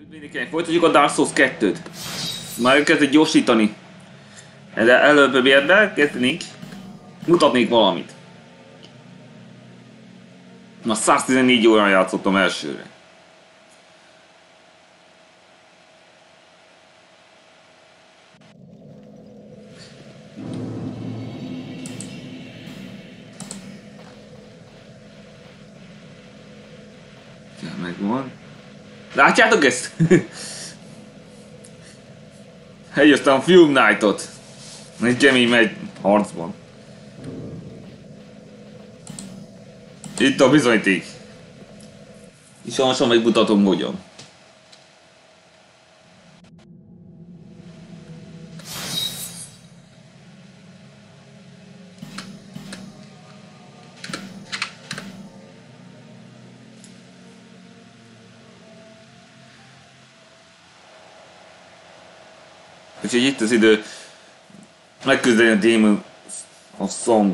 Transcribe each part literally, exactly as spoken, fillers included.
Mindenkinek folytatjuk a Dark Souls kettőt. Már elkezdett gyorsítani. De előbb miért elkezdenénk, mutatnék valamit. Na száztizennégy órán játszottam elsőre. Ja, megvan. Látjátok ezt? Eljöttem a Film Night-ot. Egy kemény megy harcban. Itt a bizonyíték. És lassan megmutatom hogyan. Úgyhogy itt az idő megküzdeni a Demon of Song.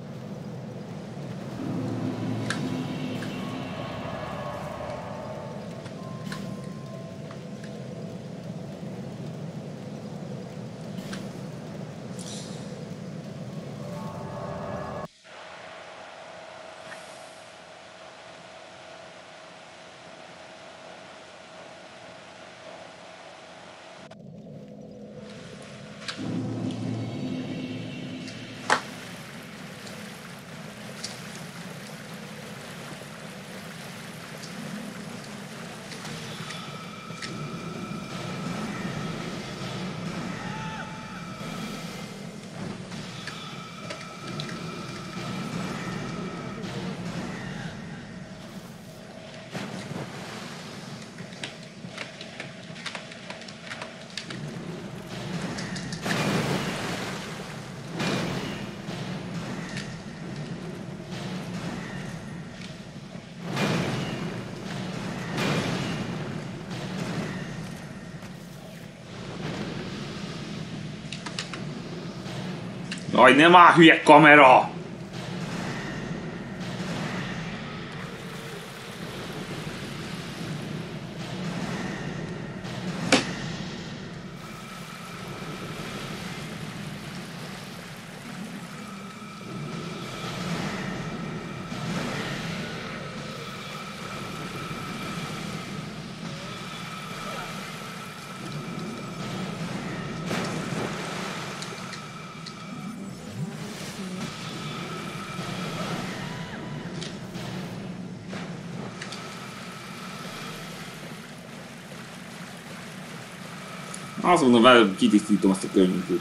Jaj, nem áll hülye kamera! Azt mondom, előbb kitisztítom azt a környékét.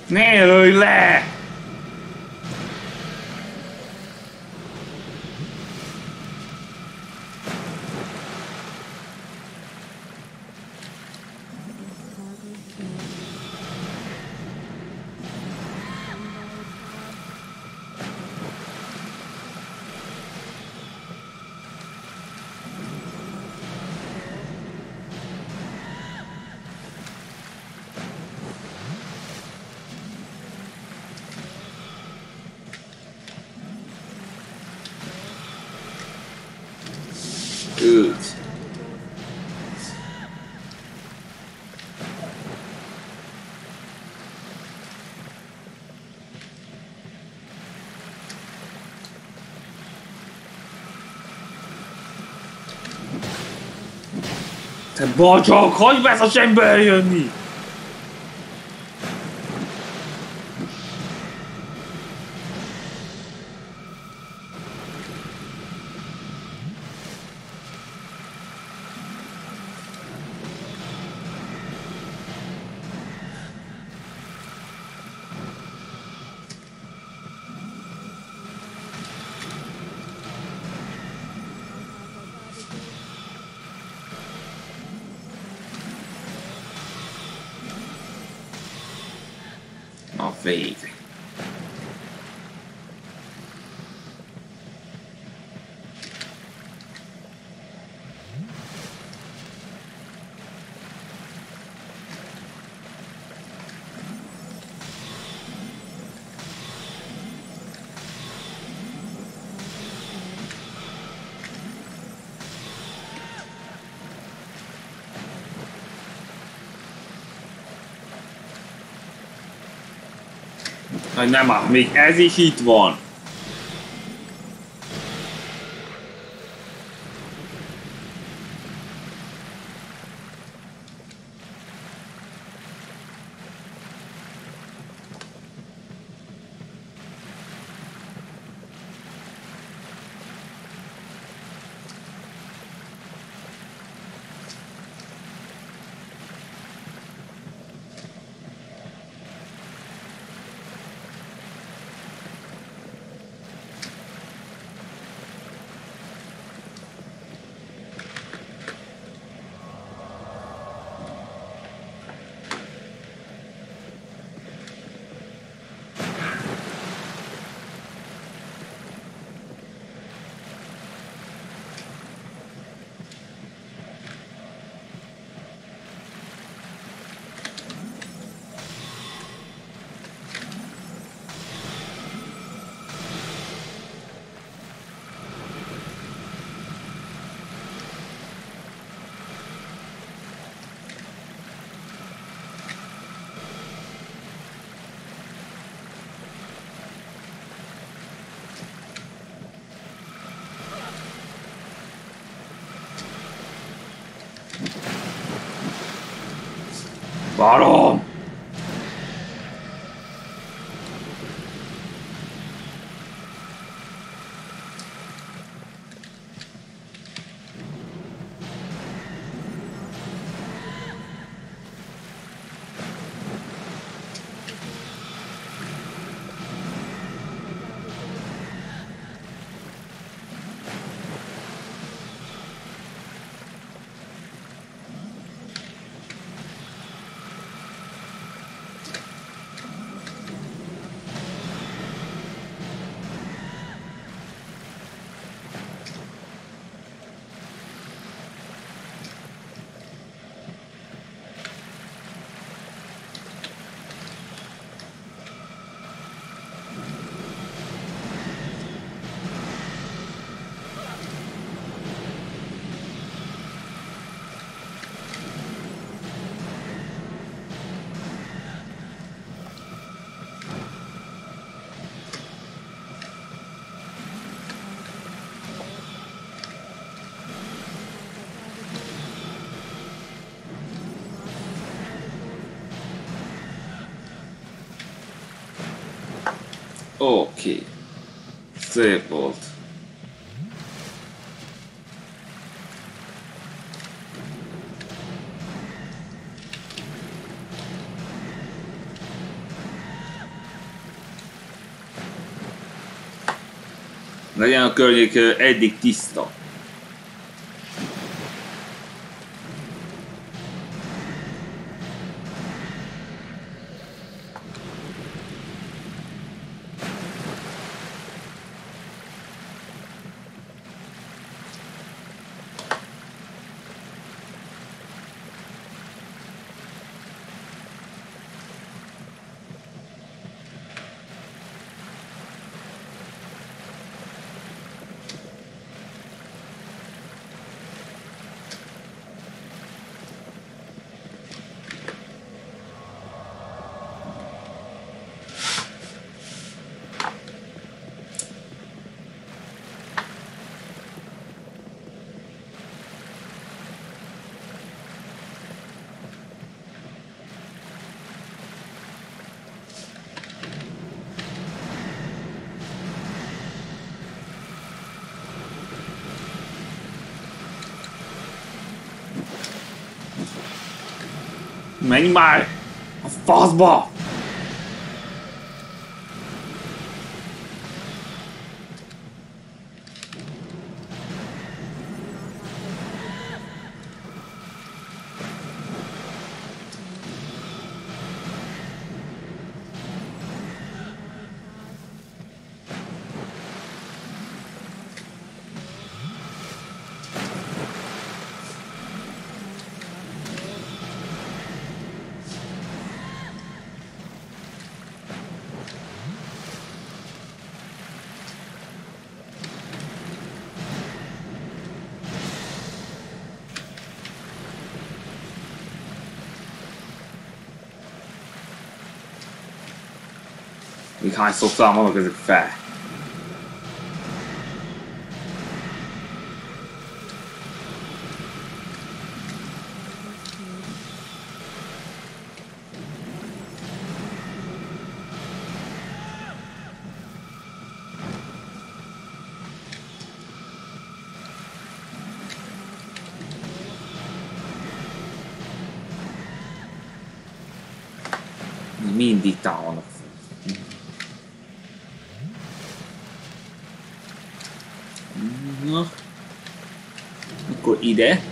Ne lőj le! Őt. Te bacsak, hagyj be az ember jönni! A vég. Hogy nem áll, még ez is itt van. Barom! Oké. Szép volt. Legyen a környék eddig tiszta. Menj már a faszba! Még hányszor számolnak ezek fel? Mindig támadnak. Na, akkor ide.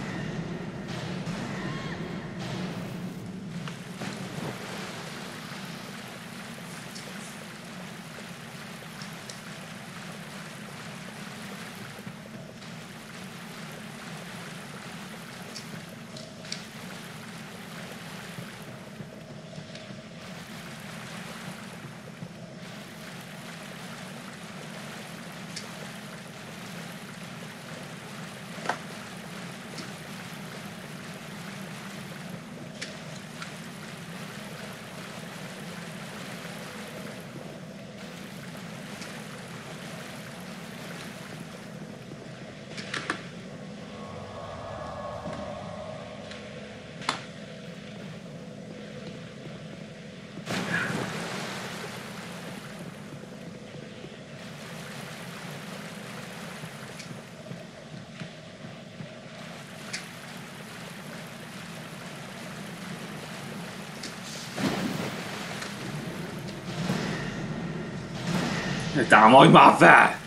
Támadj már fel!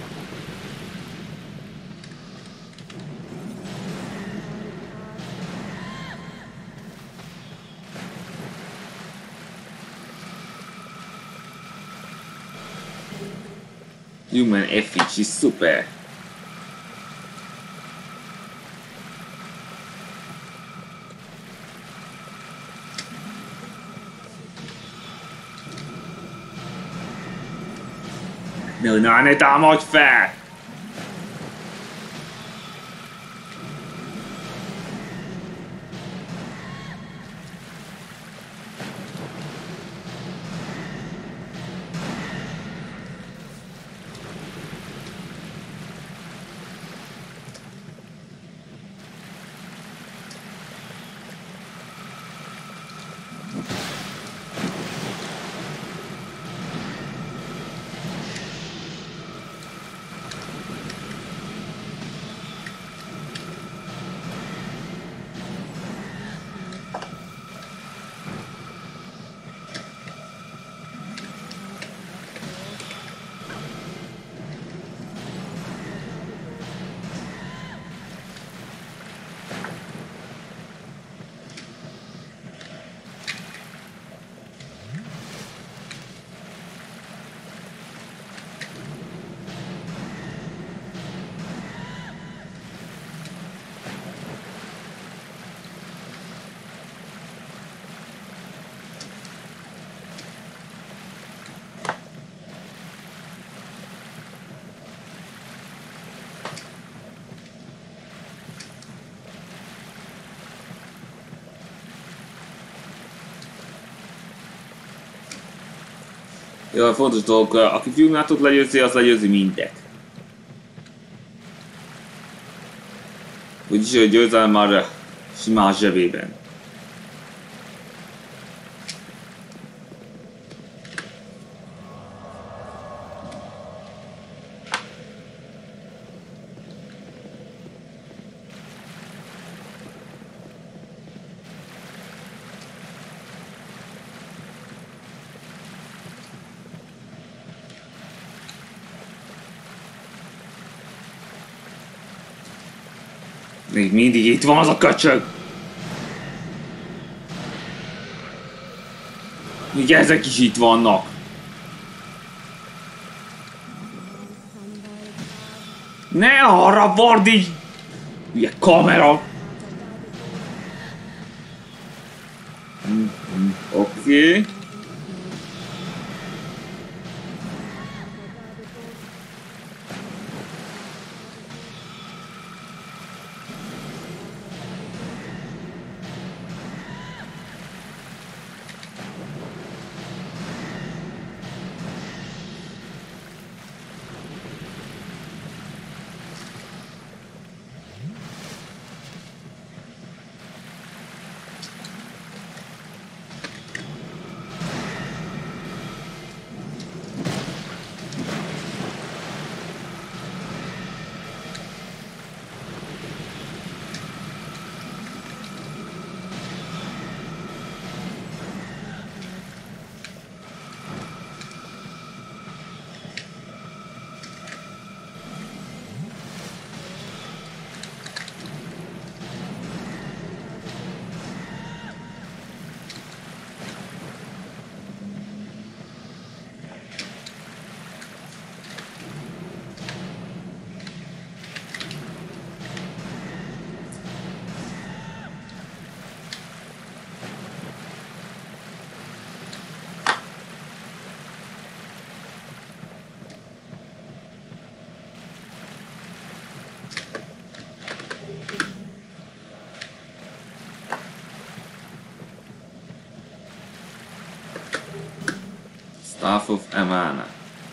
Human effigy is szuper! No, no, ne támadj fel! Jó, fontos dolog, aki filmátot legyőzi, az legyőzi mindet. Úgyis a győzelem már simán zsebében. Még mindig itt van az a köcsög! Még ezek is itt vannak! Ne arra fordíts! Ugye kamera! Oké. Okay. Staff of Amana.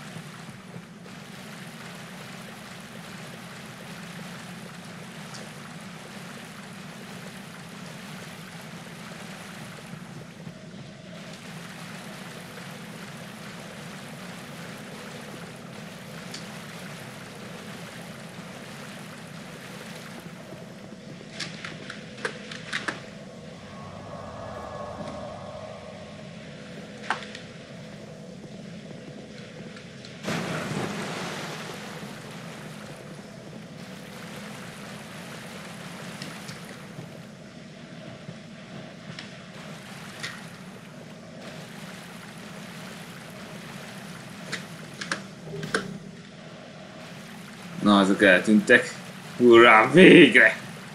Na, azok eltűntek. Hurrá, végre!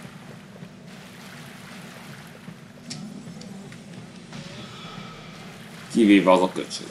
Kivéve az a köcsög.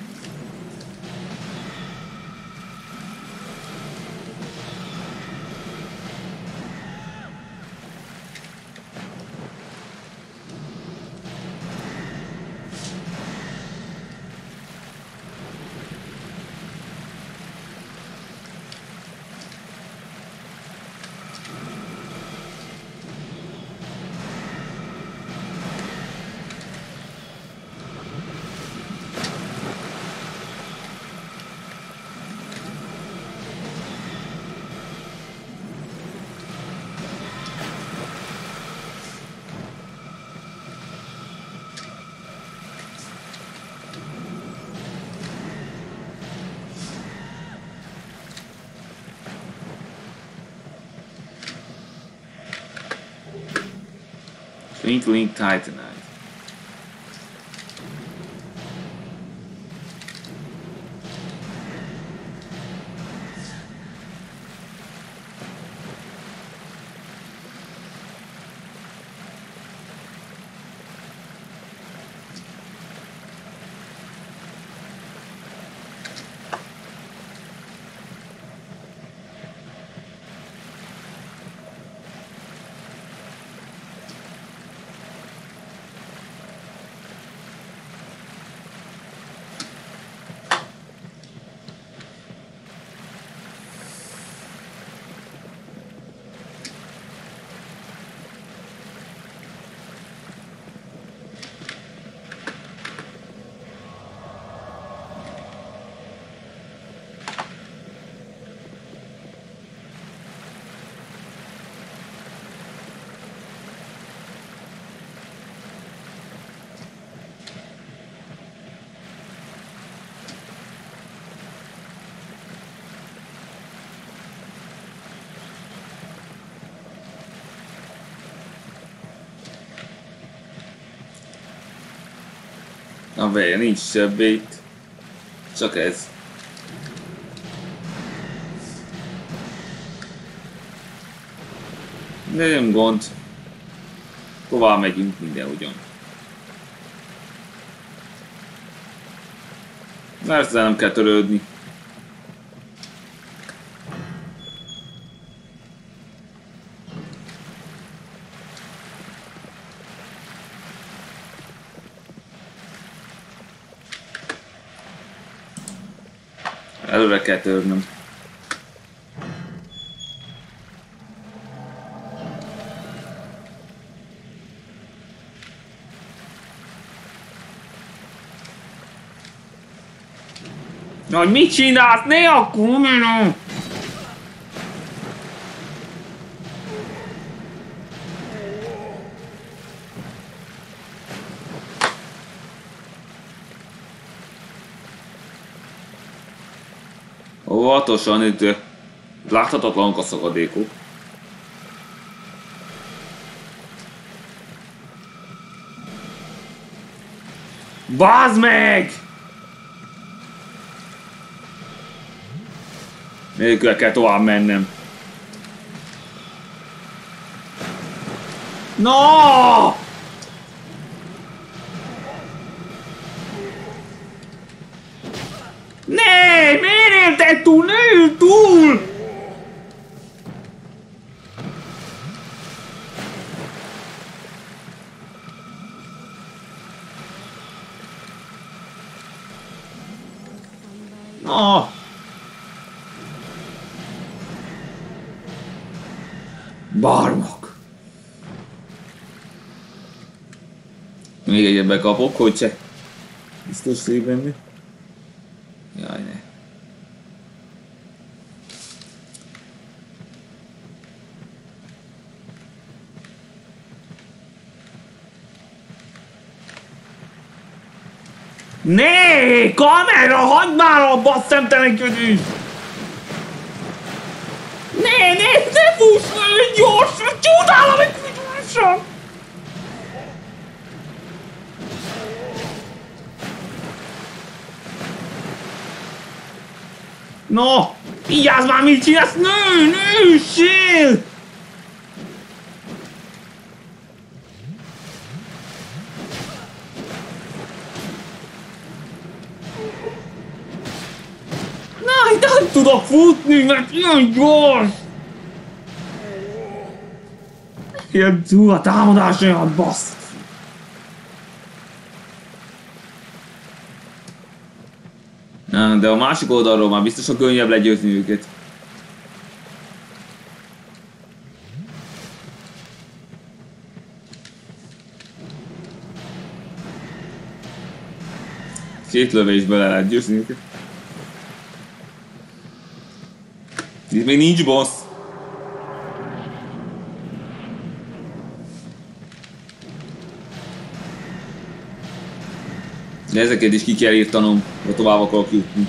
Twinkling Titanite. A veje nincs többé itt. Csak ez. De nem gond. Tovább megyünk, minden ugyan. Mert ezzel nem kell törődni. Előre kell törnöm. Na, mit csinálsz? Ne akkor mondom! Óvatosan itt láthatatlanok a szakadékok. Bazd meg! Nélkül kell tovább mennem. No! Ne! Miért élted túl? Ne ül túl! No! Barmok! Még egyet bekapok, hogy se biztos szép benne. Jaj, ne. Né! Kamera! Hagyd már abba a szemtelenkedést! Ne, ne, ne fuss nagyon gyorsan! Csodálom, hogy gyorsan! No! Vigyázz már, mit csinálsz! Nő, nő, üssél! Na, itt nem tudok futni, mert ilyen gyors! Ilyen túl a támadás olyan bassz! Na, de a másik oldalról már biztosan könnyebb legyőzni őket. Két lövésből el lehet győzni őket. Itt még nincs boss. De ezeket is ki kell írtanom, ha tovább akarok jutni.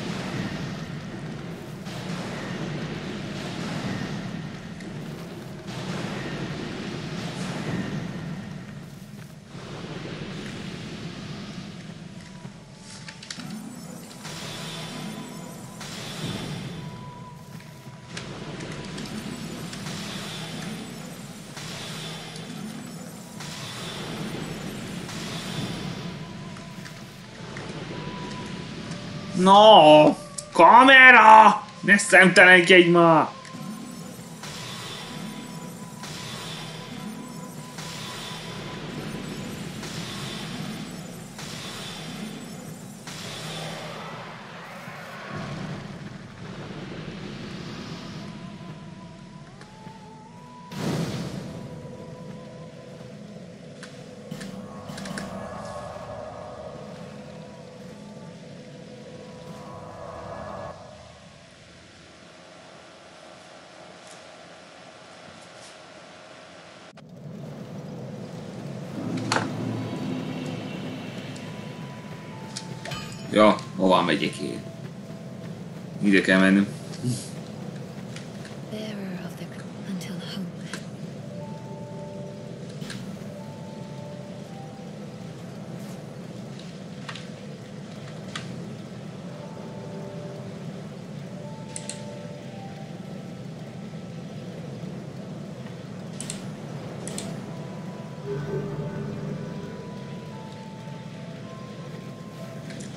No! Kamera! Ne szemtelenkedj már! Ja, hová megyek én? Ide kell mennem.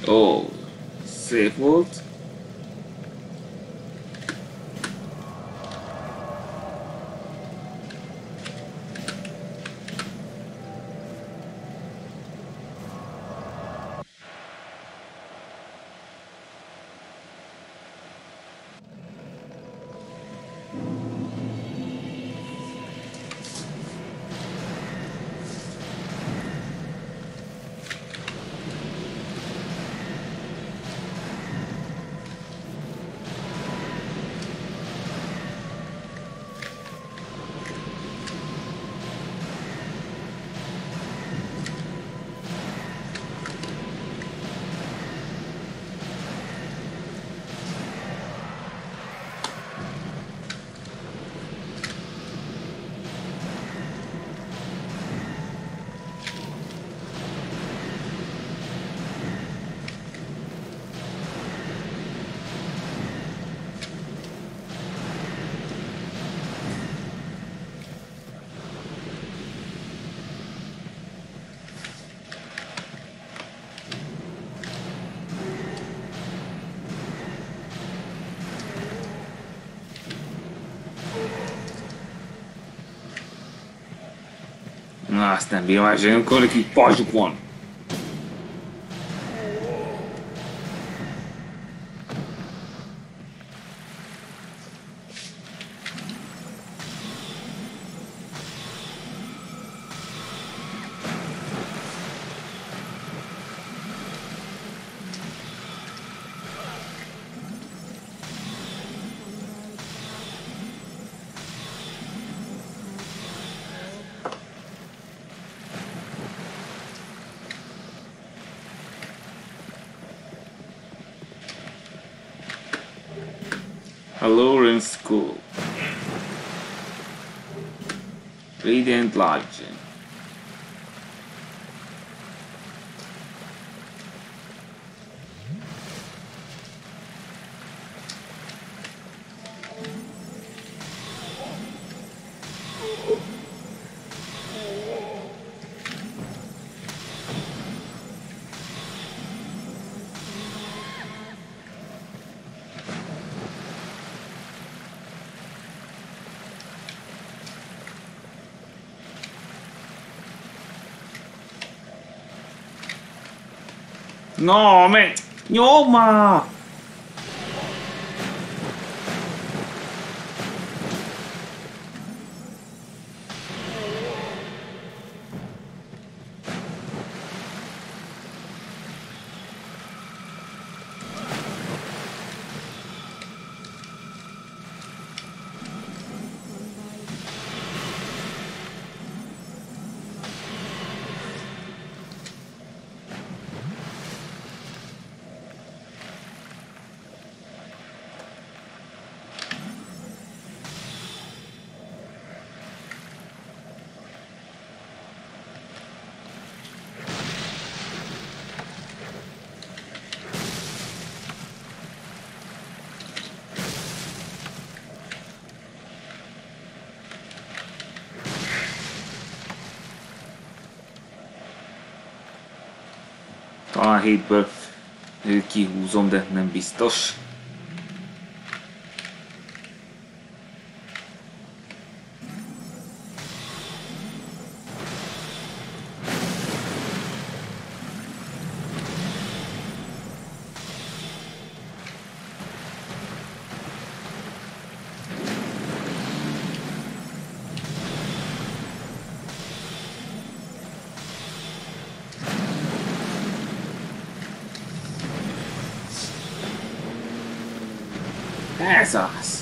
Ó, szép volt. Na, azt nem bírom, hogy amikor nekik pajzsuk van. A Lawrence School. Radiant Lodge. No, me... Nyoma! Talán hétből kihúzom, de nem biztos. Ez az!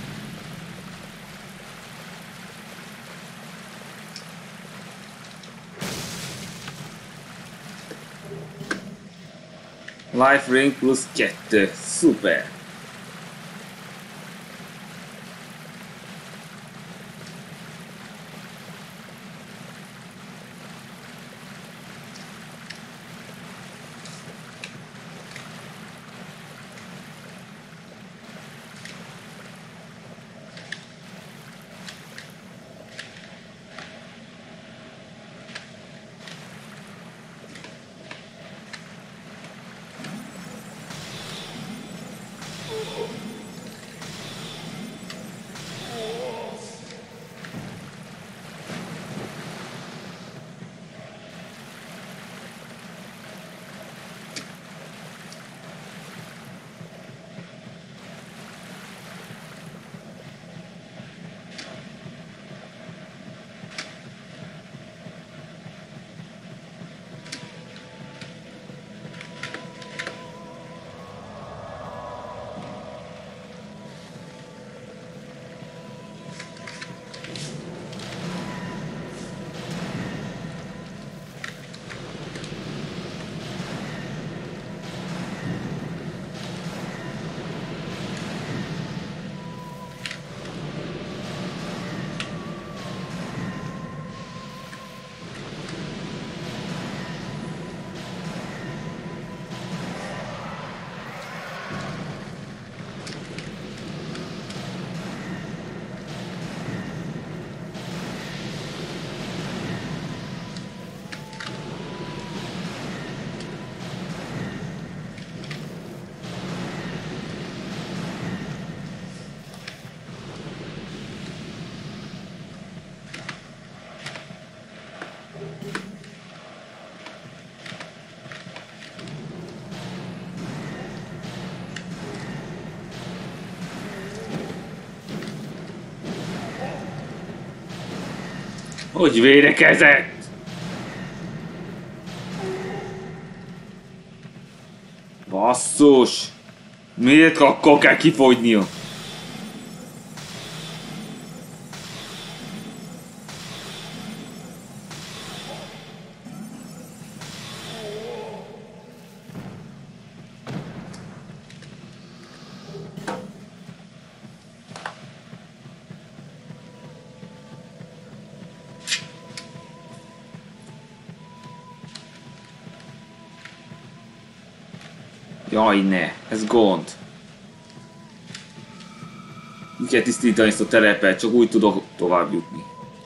Life Ring plusz kettő. Szuper! Hogy védekezett? Basszus! Miért akkor kell kifogynia? Jaj, ne, ez gond. Ki kell tisztítani ezt a terepet, csak úgy tudok tovább jutni.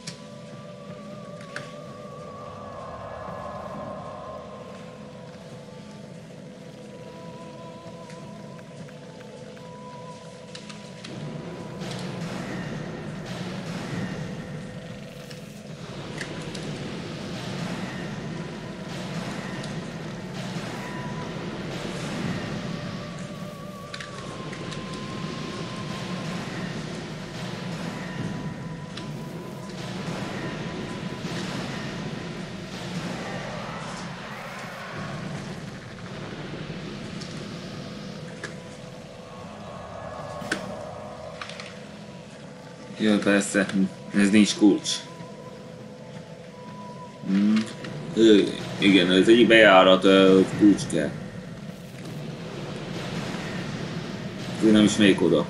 Jaj, persze, ez nincs kulcs. Hmm. Igen, ez egyik bejárat, hogy kulcs kell. Én nem is megyek oda.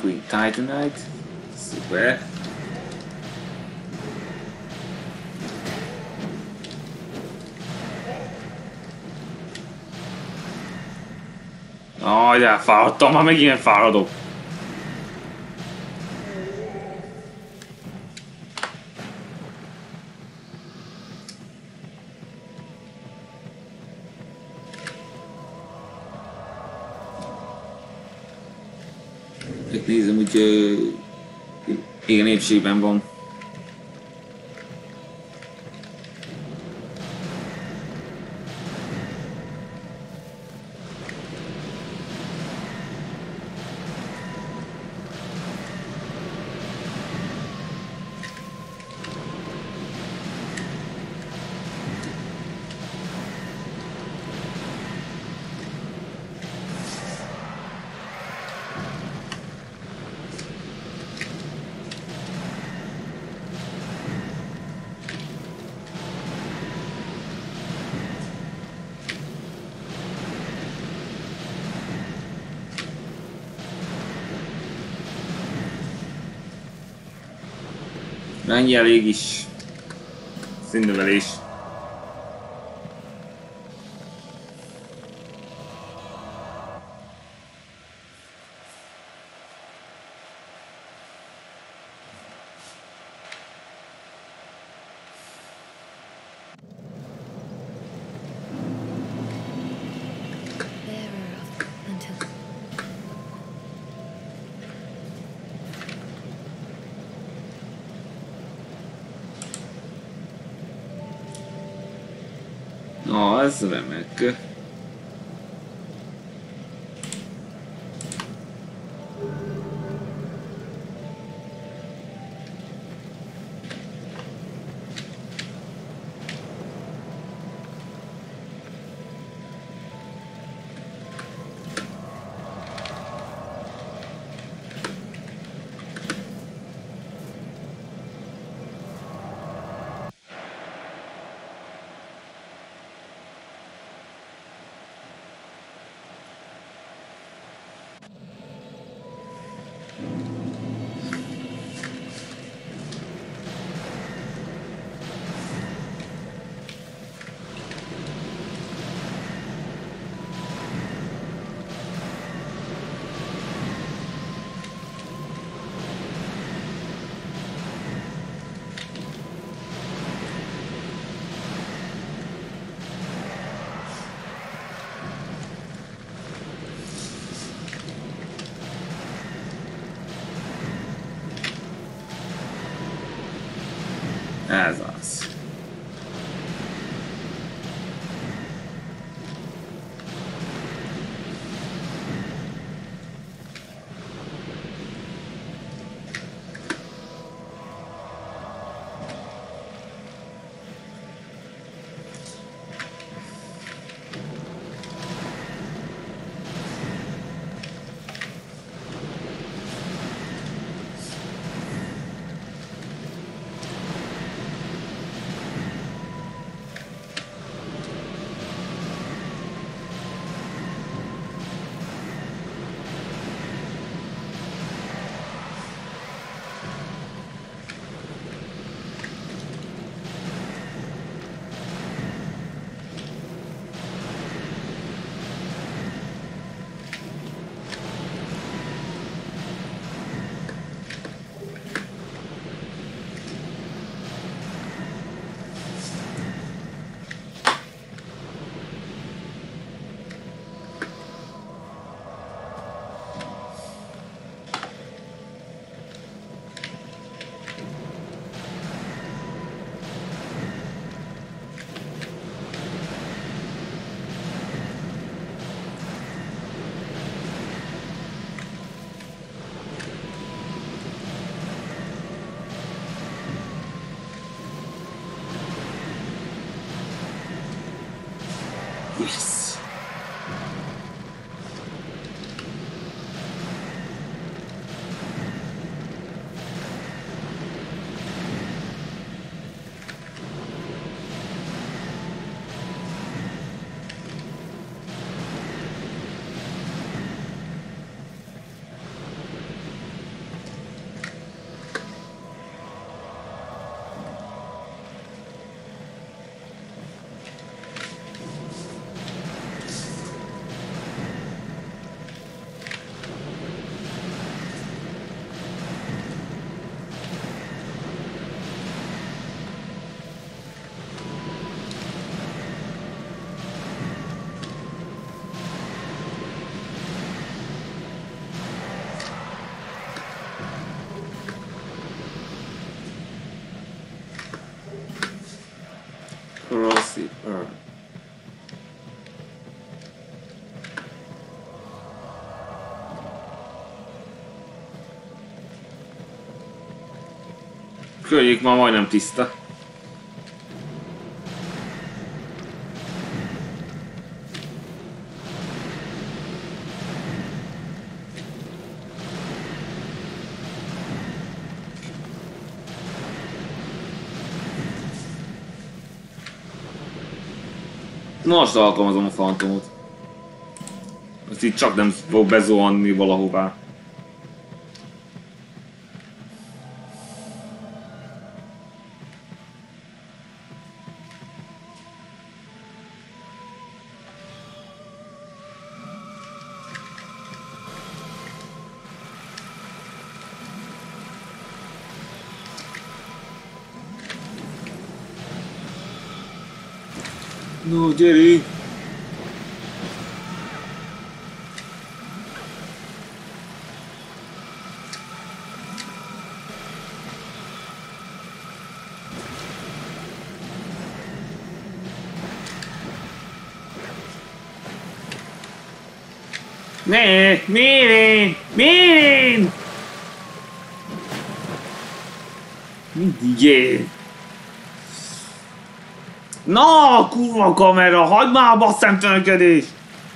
Queen Titanite. Szuper. Aj, de elfáradtam, már megint fáradok. Nézem, hogy uh, igen, épségben van. Mennyi elég is. Színnövelés. Na, ez remek. Ez az. Yes. Passive earn. Körjék már majdnem tiszta. Most alkalmazom a fantomot. Azt így csak nem fog bezuhanni valahová. No, gyere! Ne! Miért? Miért? Mindig én! Na, kurva kamera, hagyd már a szemtelekedést!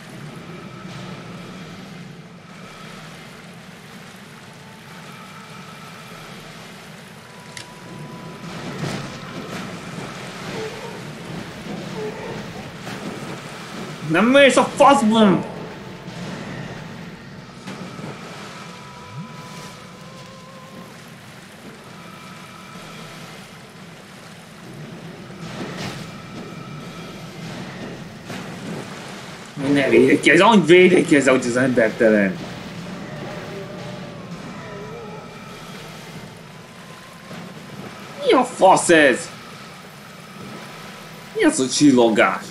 Nem mész a faszban! Ne védekezz, annyi védekezz, hogy az embertelen. Mi a fasz ez? Mi az a csillogás?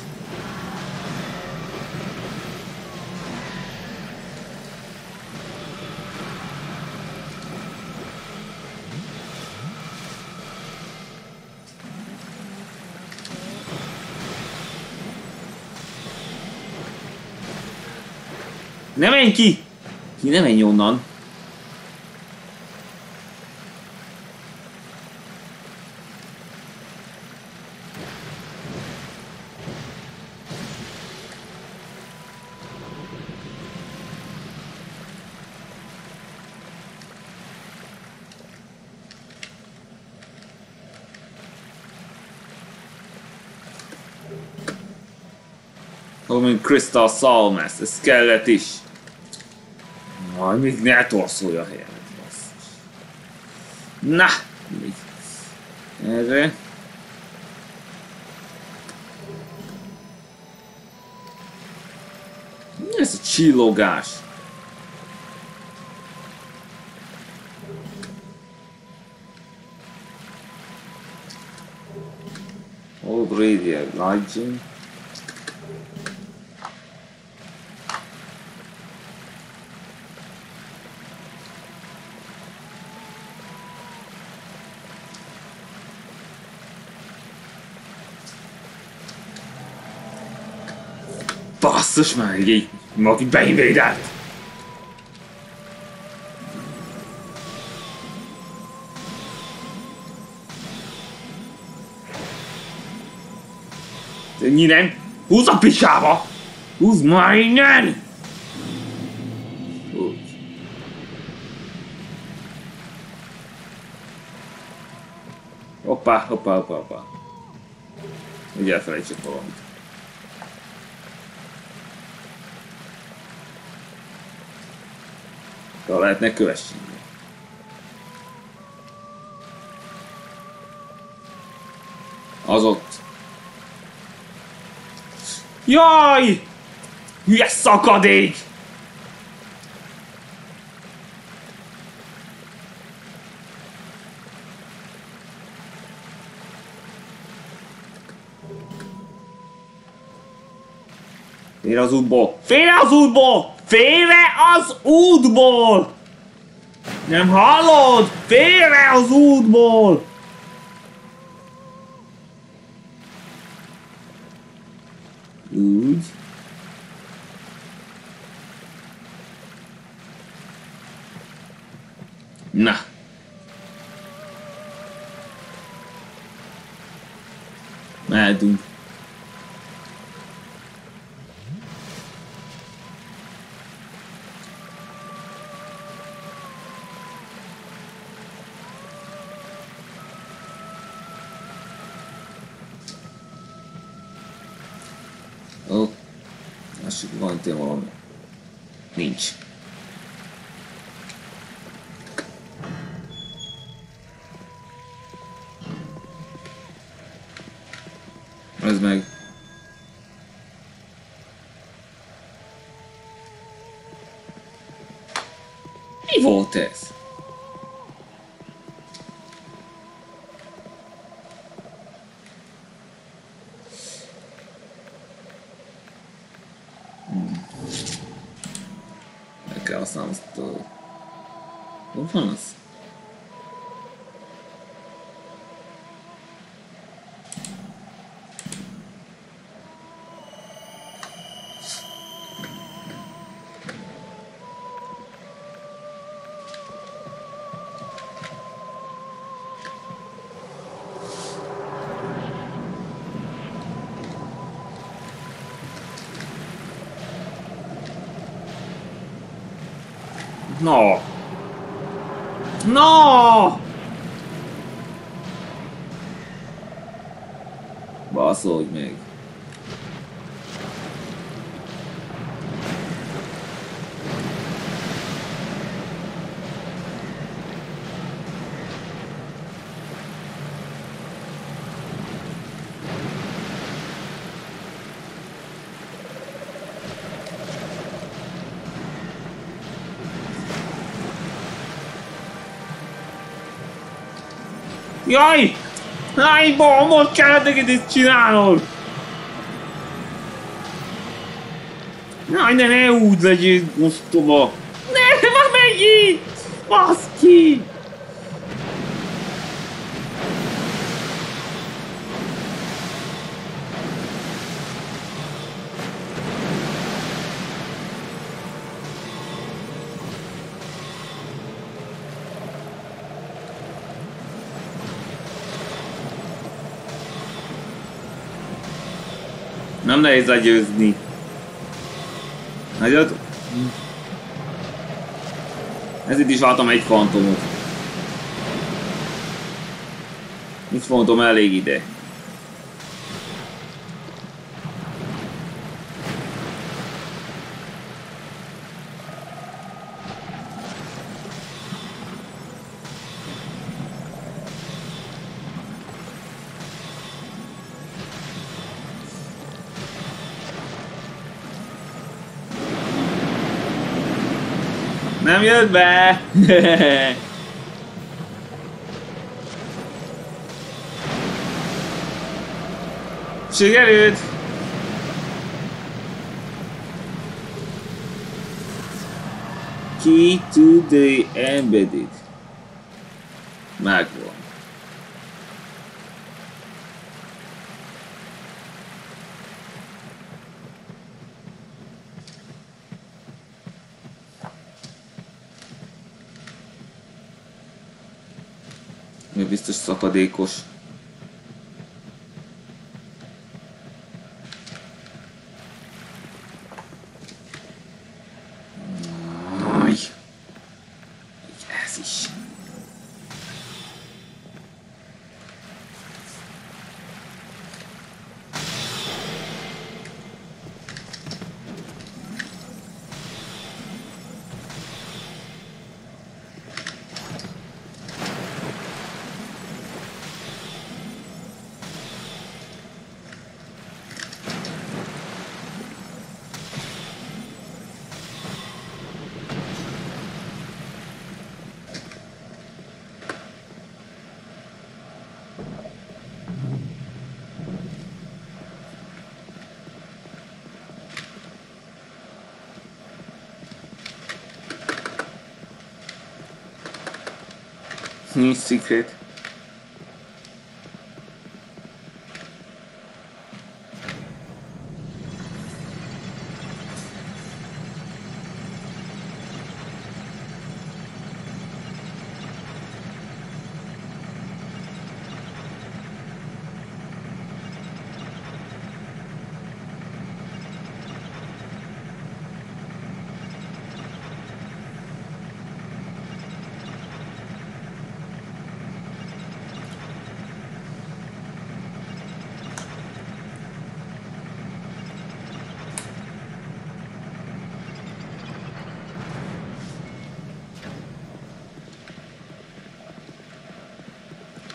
Ne menj ki! Ki ne menj onnan! Ó, mint Crystal Salmes, ez kellett is. Majd még ne torszolj a helyemet, basszus. Na! Még. Erre. Mi ez a csillogás? Old Radio Legend. Basszus már, így valaki beinvédelt! Ennyi nem! Húzz a picsába! Húzz már innen! Úgy. Hoppá, hoppá, hoppá, hoppá. Ugye elfelejtsük valamit. Ha lehetne kövessünk. Az ott. Jaj! Hülye szakadék! Félre az útból! Félre az útból! Félre az útból! Nem hallod? Félre az útból! Úgy. Na. Mehetünk. Ó, oh, lássuk, van itt valami. Nincs. Ez meg. Mi volt ez? Hmm. Meg kell használni azt a... Hol van az? No! No! Baszolj meg! Jaj! Jaj, bombot kellett neked itt csinálnod! Jaj, de ne úgy legyél ostoba! Ne, már megint! Baszki! Nem nehéz legyőzni. Nagyot? Ez itt is váltam egy fantomot. Nincs fantom elég ide. Nem jött be! Sikerült! Key to the embedded. Megvan. Biztos szakadékos. Aj. Ez is. Nincs secret.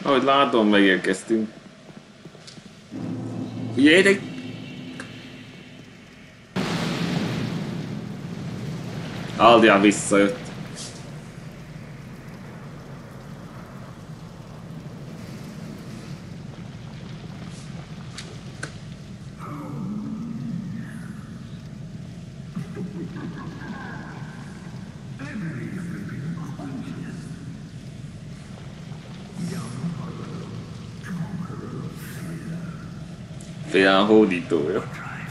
Ahogy látom, megérkeztünk. Figyeljetek! Aldián visszajött. Félelem hódítója.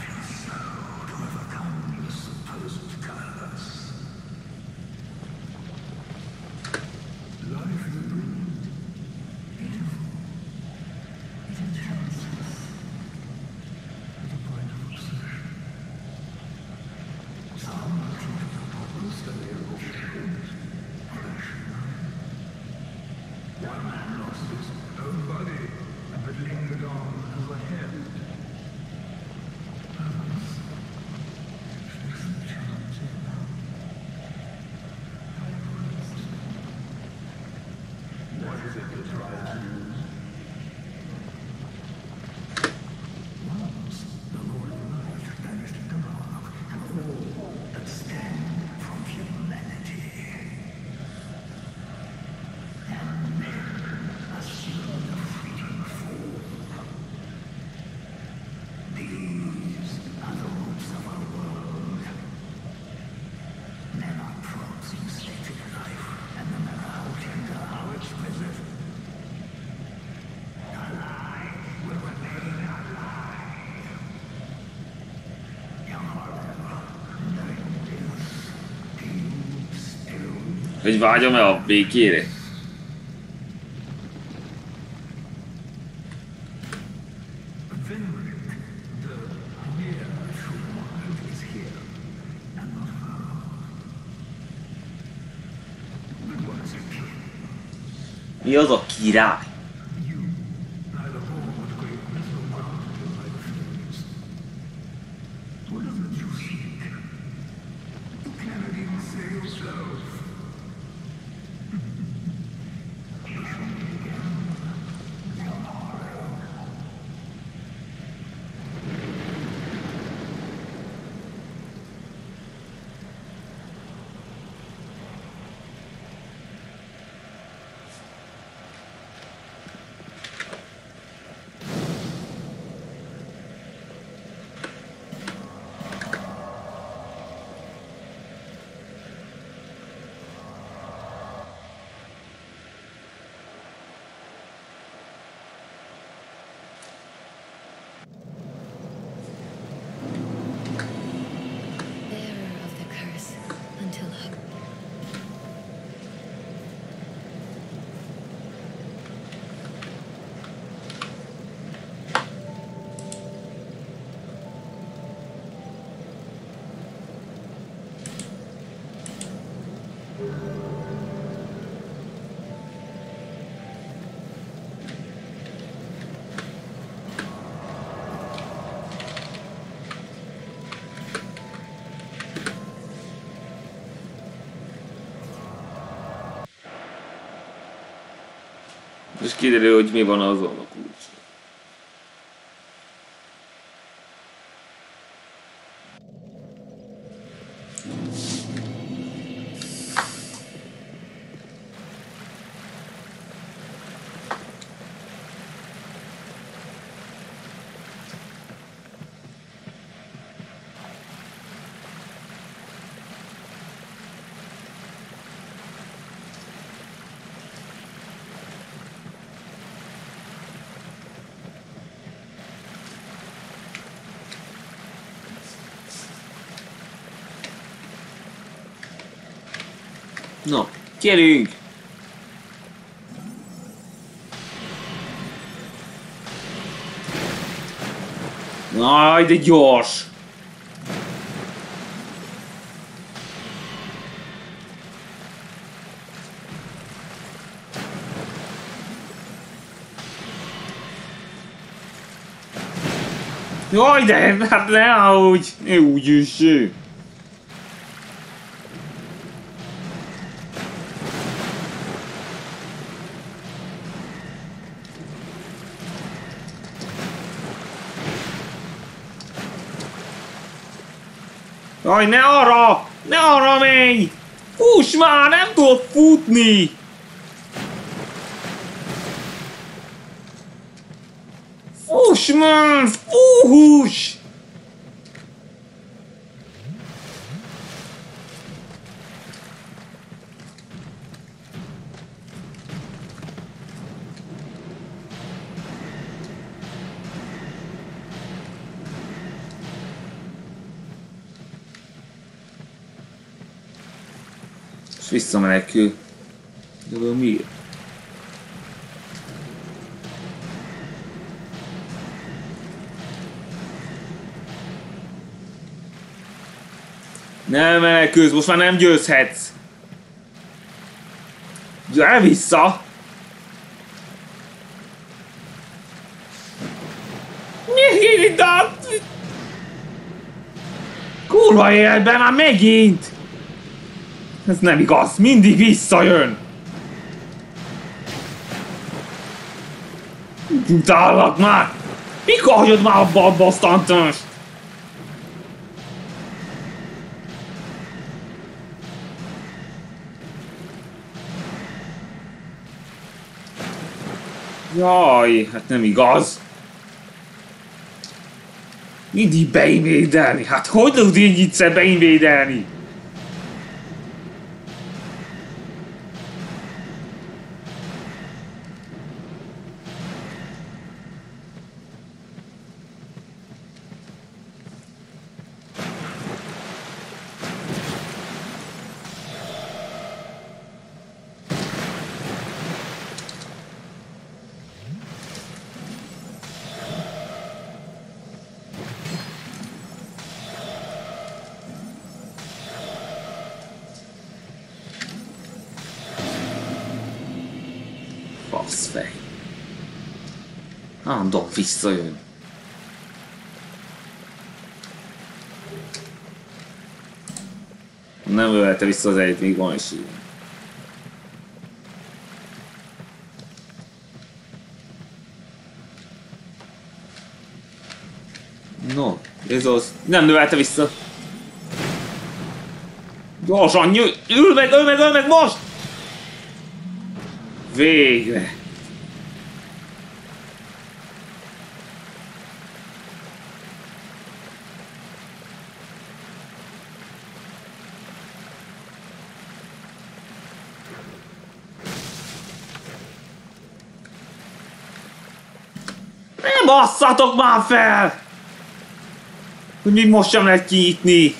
Hogy vágyom-e a békére? Mi az a király? És kiderül, hogy mi van azon a kulcs. No, gyerünk! Aj, de gyors! Jaj, de hát ne úgy! Ne úgy üsső! Jaj, ne arra! Ne arra menj! Fuss már, nem tudok futni! Fuss már! Fuss! És visszamenekül. De miért? Nem menekülsz, most már nem győzhetsz! Gyere vissza! Kurva életben már megint! Ez nem igaz, mindig visszajön! Utállak már! Mikor hagyod már abba a basztantöst? Jaj, hát nem igaz. Mindig beinvédelni, hát hogy tud így egyszer beinvédelni? Faszfej. Állandóan visszajön. Nem ölelte vissza az elit, még van is így. No, ez az. Nem növelte vissza. Gyorsan, nyúj! Ül meg, ül meg, ül meg most! Végre! Ne basszatok már fel! Hogy még most sem lehet kinyitni.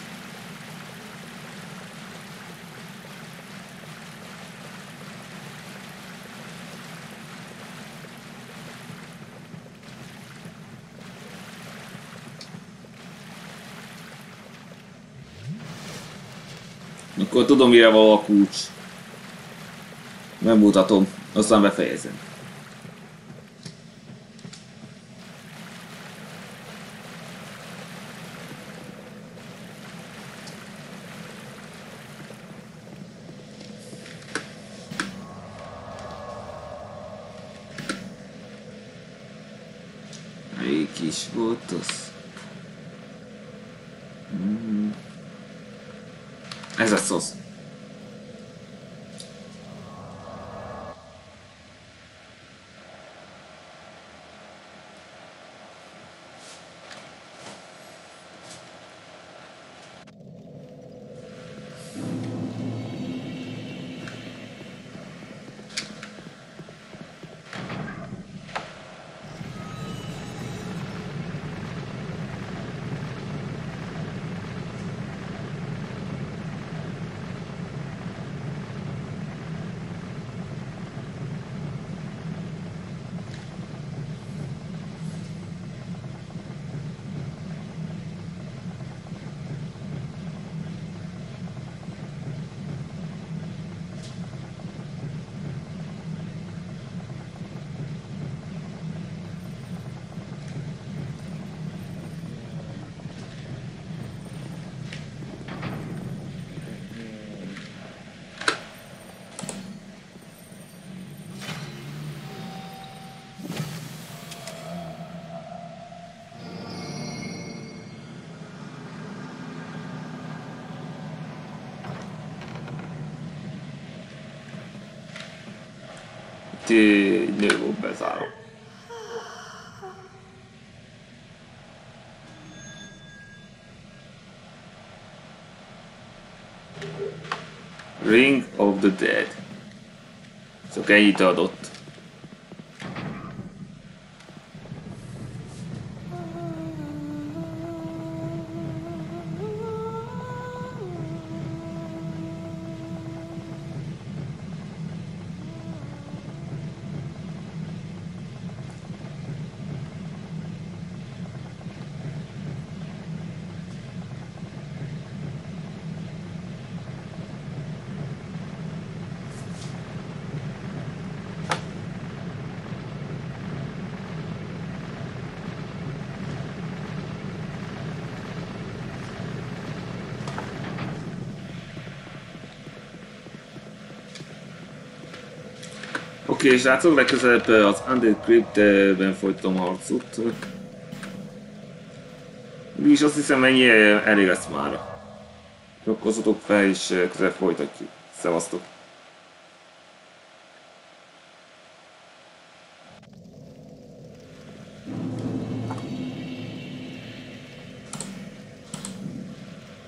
Akkor tudom, mire való a kulcs. Nem mutatom, aztán befejezem. Melyik is volt az? Mm. Ez a szosz. Egy nő volt bezárva. Ring of the Dead. Csak ennyit adott. Oké, okay, srácok, legközelebb az Undercrypt-ben folytatom a harcot. És azt hiszem, ennyi elég lesz mára. Rakkozzatok fel, és közelebb folytatjuk. Szevasztok!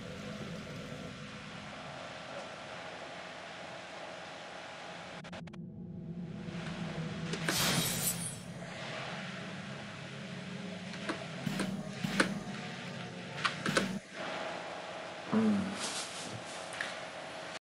You